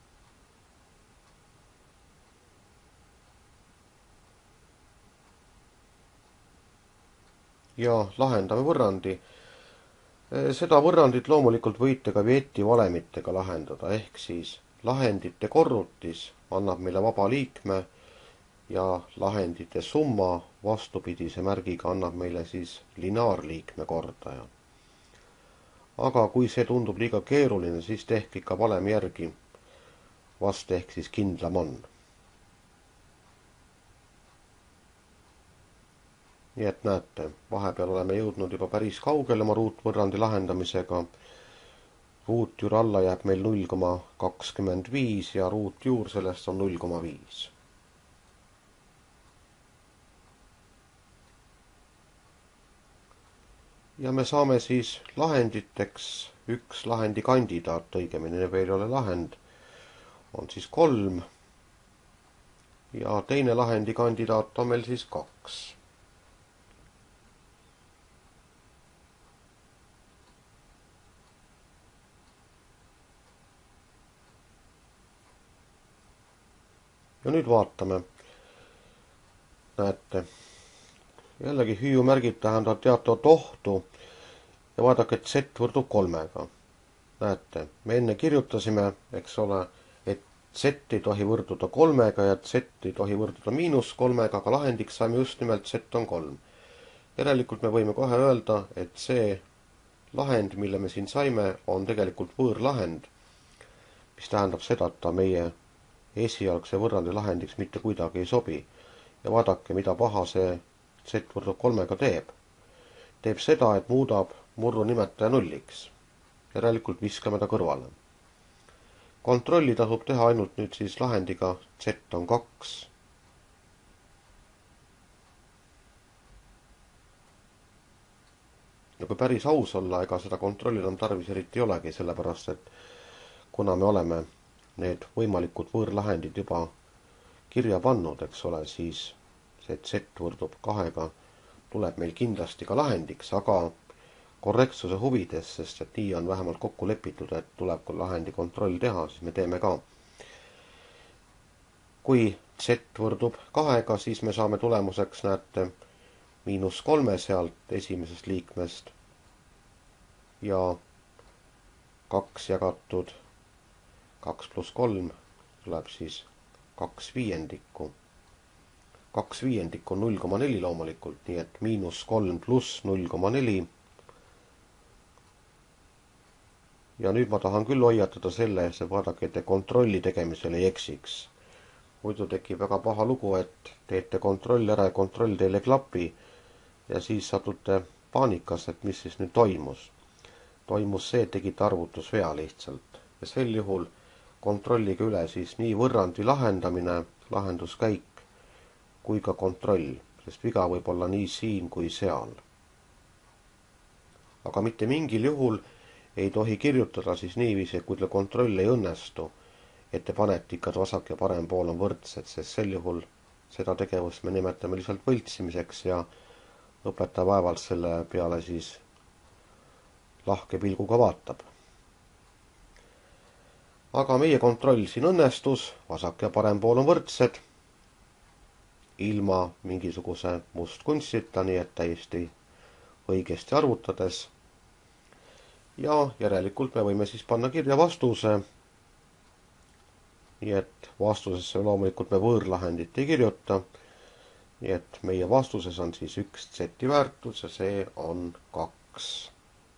Ja lahendame võrrandi. Seda võrrandit loomulikult võite ka Vieti valemitega lahendada, ehk siis lahendite korrutis annab meile vaba liikme ja lahendite summa vastupidise märgiga annab meile siis lineaarliikme kordaja. Aga kui see tundub liiga keeruline, siis tehke ikka valemi järgi, vast ehk siis kindlam on. Nii et näete, vahepeal oleme jõudnud juba päris kaugele oma ruutvõrrandi lahendamisega. Ruutjuur alla jääb meil 0,25 ja ruutjuur sellest on 0,5. Ja me saame siis lahenditeks üks lahendi kandidaat, õigemini veel ei ole lahend, on siis 3 ja teine lahendi kandidaat on meil siis 2. Ja nüüd vaatame. Näete, jällegi hüüumärgid tähendavad teatavat ohtu ja vaadake, et z võrdub 3-ga. Näete, me enne kirjutasime, eks ole, et z ei tohi võrduda 3-ga ja z ei tohi võrduda -3-ga, aga lahendiks saime just nimelt z on 3. Järelikult me võime kohe öelda, et see lahend, mille me siin saime, on tegelikult võõrlahend, mis tähendab seda, et ta meie esialgse võrrandi lahendiks mitte kuidagi ei sobi. Ja vaadake, mida paha see z võrdub 3-ga teeb. Teeb seda, et muudab murru nimetaja nulliks. Järelikult viskame ta kõrvale. Kontrolli tasub teha ainult nüüd siis lahendiga z on 2. Ja kui päris aus olla, ega seda kontrollida on tarvis eriti ei olegi, sellepärast et kuna me oleme need võimalikud võõrlahendid juba kirja pannud, eks ole, siis see z võrdub 2-ga tuleb meil kindlasti ka lahendiks, aga korrektsuse huvides, sest et nii on vähemalt kokku lepitud, et tuleb ka lahendi kontroll teha, siis me teeme ka. Kui z võrdub 2-ga, siis me saame tulemuseks, näete, -3 sealt esimesest liikmest ja 2 jagatud 2 pluss 3 tuleb siis 2/5. 2/5 on 0,4 loomulikult, nii et -3 pluss 0,4. Ja nüüd ma tahan küll hoiatada selle ees, et vaadake, et te kontrolli tegemisel ei eksiks. Muidu tekib väga paha lugu, et teete kontrolli ära ja kontroll teile klapi ja siis satute paanikasse, et mis siis nüüd toimus. Toimus see, et tegite arvutusvea lihtsalt ja sel juhul kontrollige üle siis nii võrrandi lahendamine, lahenduskäik kui ka kontroll, sest viga võib olla nii siin kui seal. Aga mitte mingil juhul ei tohi kirjutada siis niiviisi, et kui teil kontroll ei õnnestu, et te panete ikka, et vasak ja parem pool on võrdsed, sest sel juhul seda tegevust me nimetame lihtsalt võltsimiseks ja õpetaja vaevalt selle peale siis lahke pilguga vaatab. Aga meie kontroll siin õnnestus, vasak ja parem pool on võrdsed, ilma mingisuguse mustkunstita, nii et täiesti õigesti arvutades. Ja järelikult me võime siis panna kirja vastuse. Nii et vastusesse loomulikult me võõrlahendit ei kirjuta. Nii et meie vastuses on siis üks z väärtus ja see on 2.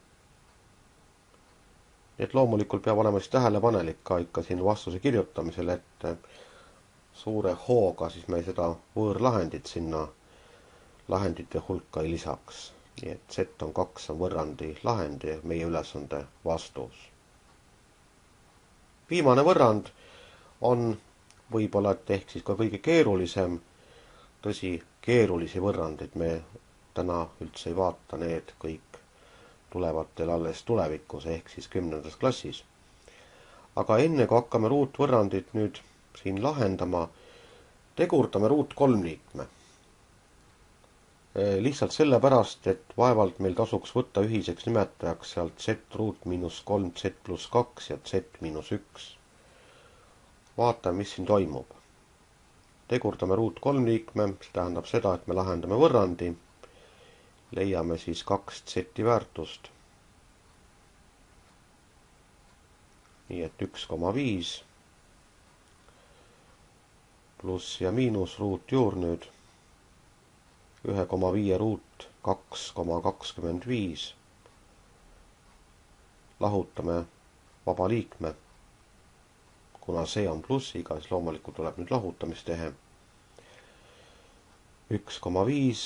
Et loomulikult peab olema siis tähelepanelik ka ikka siin vastuse kirjutamisel, et suure hooga siis me seda võõrlahendit sinna lahendite hulka ei lisaks. Nii et z on 2 on võrrandi lahend ja meie ülesande vastus. Viimane võrrand on võib-olla ehk siis ka kõige keerulisem. Tõsi, keerulisi võrrandeid me täna üldse ei vaata, need kõik tulevad teil alles tulevikus ehk siis 10. klassis. Aga enne kui hakkame ruutvõrrandit nüüd siin lahendama, tegurdame ruutkolmliikme. Lihtsalt sellepärast, et vaevalt meil tasuks võtta ühiseks nimetajaks sealt z ruut miinus 3 z pluss 2 ja z miinus 1. Vaatame, mis siin toimub. Tegurdame ruutkolmliikme, see tähendab seda, et me lahendame võrrandi. Leiame siis 2 z väärtust. Nii et 1,5 pluss ja miinus ruutjuur nüüd 1,5 ruut 2,25. Lahutame vaba liikme. Kuna see on plussiga, siis loomulikult tuleb nüüd lahutamistehe. 1,5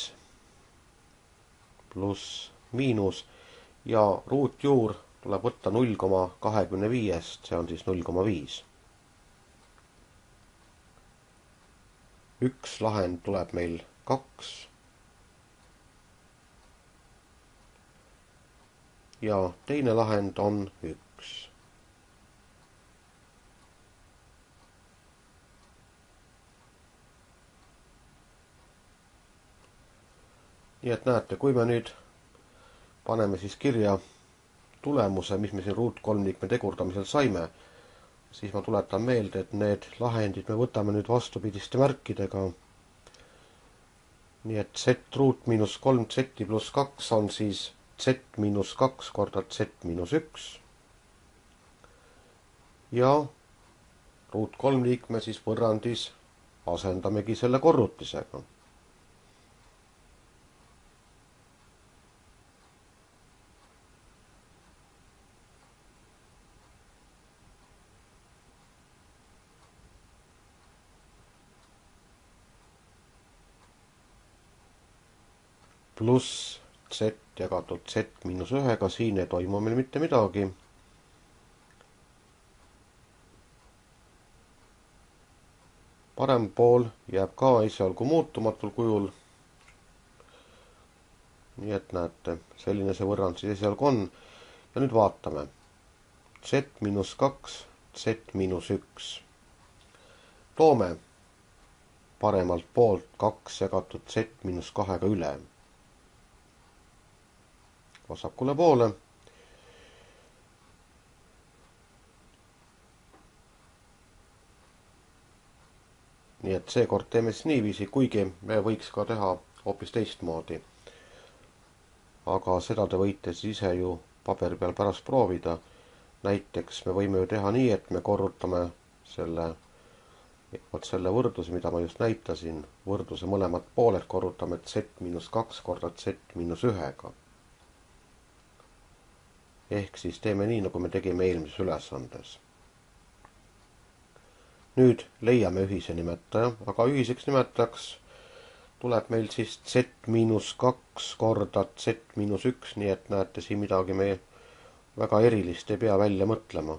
pluss miinus ja ruutjuur tuleb võtta 0,25, see on siis 0,5. Üks lahend tuleb meil 2 ja teine lahend on 1. Nii et näete, kui me nüüd paneme siis kirja tulemuse, mis me siin ruutkolmliikme tegurdamisel saime, siis ma tuletan meelde, et need lahendid me võtame nüüd vastupidiste märkidega. Nii et z ruut miinus 3 z pluss 2 on siis z miinus 2 korda z miinus 1. Ja ruutkolmliikme siis võrrandis asendamegi selle korrutisega. Pluss z jagatud z miinus 1, siin ei toimu meil mitte midagi. Parem pool jääb ka esialgu muutumatul kujul. Nii et näete, selline see võrrand siis esialgu on. Ja nüüd vaatame. Z miinus 2, Z miinus 1. Toome paremalt poolt 2 jagatud Z miinus 2 üle. Vasakule poole. Nii et seekord teeme siis niiviisi, kuigi me võiks ka teha hoopis teistmoodi. Aga seda te võite siis ise ju paberi peal pärast proovida. Näiteks me võime ju teha nii, et me korrutame selle võrdluse, mida ma just näitasin. Võrdluse mõlemad pooled korrutame Z miinus 2 korda Z miinus 1. Ehk siis teeme nii, nagu me tegime eelmises ülesandes. Nüüd leiame ühise nimetaja, aga ühiseks nimetajaks tuleb meil siis Z miinus 2 korda Z miinus 1, nii et näete siin midagi me väga erilist ei pea välja mõtlema.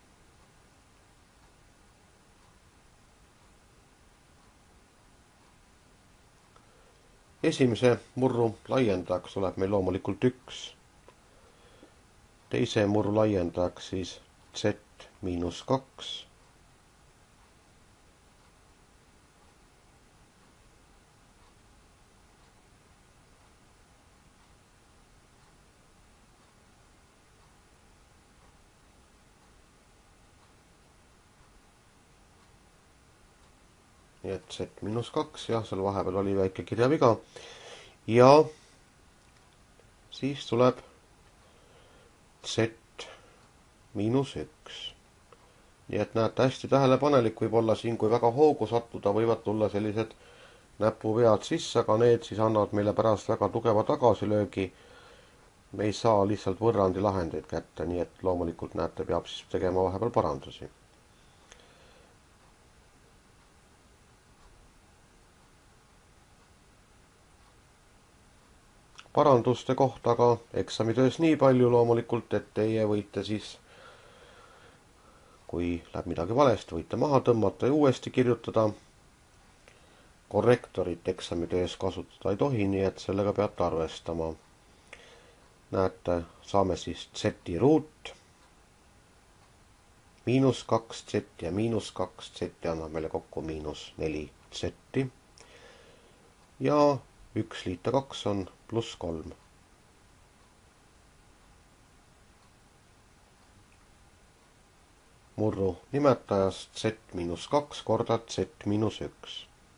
Esimese murru laiendajaks tuleb meil loomulikult 1. Teise murru laiendajaks siis Z miinus 2. Nii et Z miinus 2, jah, seal vahepeal oli väike kirjaviga. Ja siis tuleb Z miinus 1. Nii et näete, hästi tähelepanelik võib olla siin, kui väga hoogu sattuda, võivad tulla sellised näpuvead sisse, aga need siis annavad meile pärast väga tugeva tagasilöögi. Me ei saa lihtsalt võrrandi lahendeid kätte, nii et loomulikult näete, peab siis tegema vahepeal parandusi. Paranduste kohta aga eksamitöös nii palju loomulikult, et teie võite siis, kui läheb midagi valesti, võite maha tõmmata ja uuesti kirjutada. Korrektorit eksamitöös kasutada ei tohi, nii et sellega peate arvestama. Näete, saame siis Z ruut miinus 2z ja miinus 2z annab meile kokku miinus 4z. Ja 1 liita 2 on pluss 3. Murru nimetajast z miinus 2 korda z miinus 1.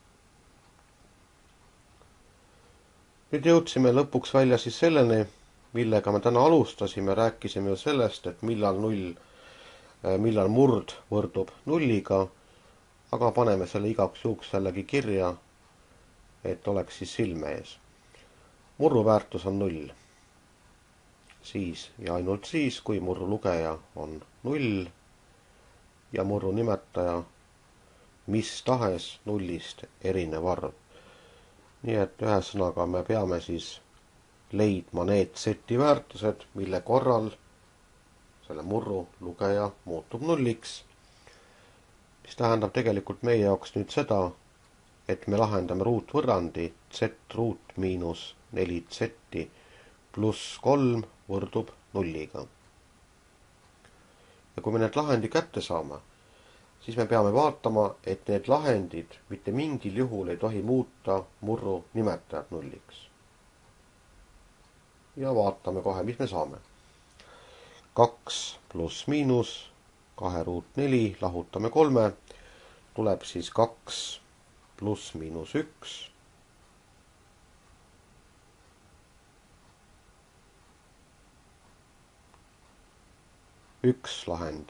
Nüüd jõudsime lõpuks välja siis selleni, millega me täna alustasime, rääkisime ju sellest, et millal murd võrdub nulliga, aga paneme selle igaks juhuks jällegi kirja, et oleks siis silme ees. Murru väärtus on 0. Siis ja ainult siis, kui murru lugeja on 0 ja murru nimetaja mis tahes nullist erinev arv. Nii et ühesõnaga me peame siis leidma need seti väärtused, mille korral selle murru lugeja muutub nulliks, mis tähendab tegelikult meie jaoks nüüd seda, et me lahendame ruutvõrrandi z ruut miinus 4z pluss 3 võrdub nulliga. Ja kui me need lahendi kätte saame, siis me peame vaatama, et need lahendid mitte mingil juhul ei tohi muuta murru nimetajat nulliks. Ja vaatame kohe, mis me saame. 2 pluss miinus 2 ruut 4, lahutame 3, tuleb siis 2 pluss miinus 1. Üks lahend.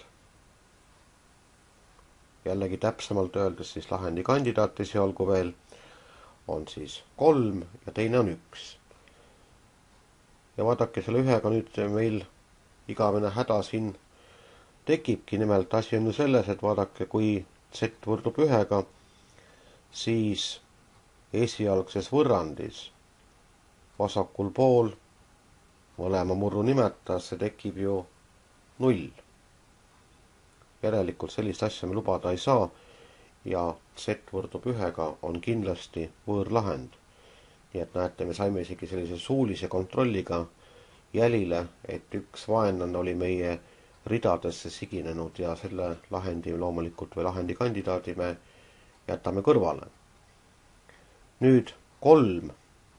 Jällegi täpsemalt öeldes siis lahendi kandidaat esialgu veel on siis 3 ja teine on 1. Ja vaadake, selle ühega nüüd meil igavene häda siin tekibki. Nimelt asi on ju selles, et vaadake, kui z võrdub 1, siis esialgses võrrandis vasakul pool mõlema murru nimetajasse tekib ju 0. Järelikult sellist asja me lubada ei saa ja z võrdub 1 on kindlasti võõrlahend. Nii et näete, me saime isegi sellise suulise kontrolliga jälile, et üks vaenlane oli meie ridadesse siginenud ja selle lahendi loomulikult või lahendi kandidaadi me jätame kõrvale. Nüüd 3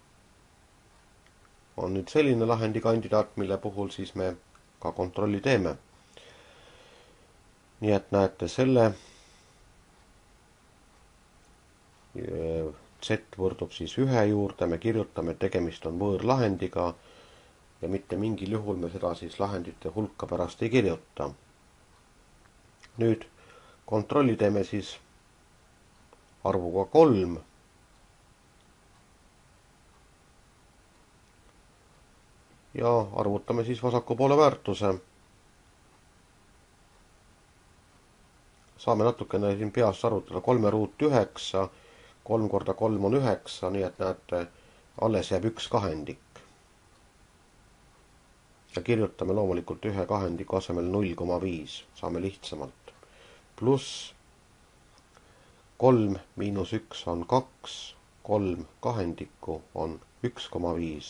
on nüüd selline lahendi kandidaat, mille puhul siis me ka kontrolli teeme. Nii et näete, selle z võrdub siis 1 juurde, me kirjutame, et tegemist on võõrlahendiga ja mitte mingil juhul me seda siis lahendite hulka pärast ei kirjuta. Nüüd kontrolli teeme siis arvuga 3. Ja arvutame siis vasaku poole väärtuse. Saame natukene siin peast arvutada 3 ruut 9, 3 korda 3 on 9, nii et näete, alles jääb 1 kahendik. Ja kirjutame loomulikult 1 kahendiku asemel 0,5, saame lihtsamalt. Pluss 3 miinus 1 on 2, 3 kahendikku on 1,5.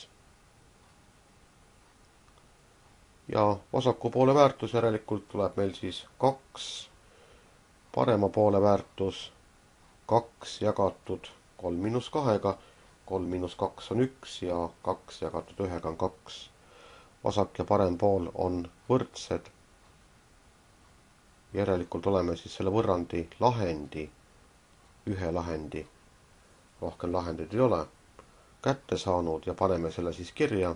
Ja vasaku poole väärtus järelikult tuleb meil siis 2, parema poole väärtus 2 jagatud 3 miinus 2-ga, 3 miinus 2 on 1 ja 2 jagatud 1 on 2. Vasak ja parem pool on võrdsed. Järelikult oleme siis selle võrrandi lahendi, ühe lahendi, rohkem lahendeid ei ole, kätte saanud ja paneme selle siis kirja.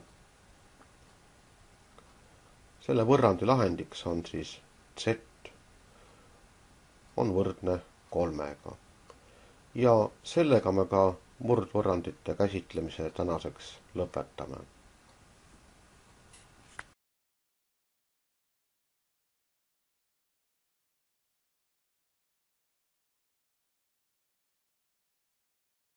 Selle võrrandi lahendiks on siis z on võrdne 3-ga. Ja sellega me ka murdvõrrandite käsitlemise tänaseks lõpetame.